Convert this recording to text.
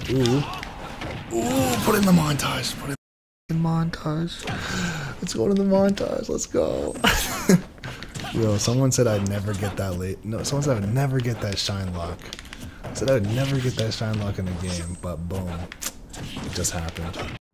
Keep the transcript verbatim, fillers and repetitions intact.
Ooh. Ooh, put in the montage. Put in the montage. Let's go to the montage. Let's go. Yo, someone said I'd never get that late. No, someone said I'd never get that shine lock. Said I would never get that shine lock in the game, but boom. It just happened.